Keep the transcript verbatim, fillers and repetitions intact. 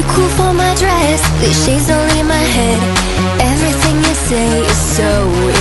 cool for my dress. These shades don't leave my head. Everything you say is so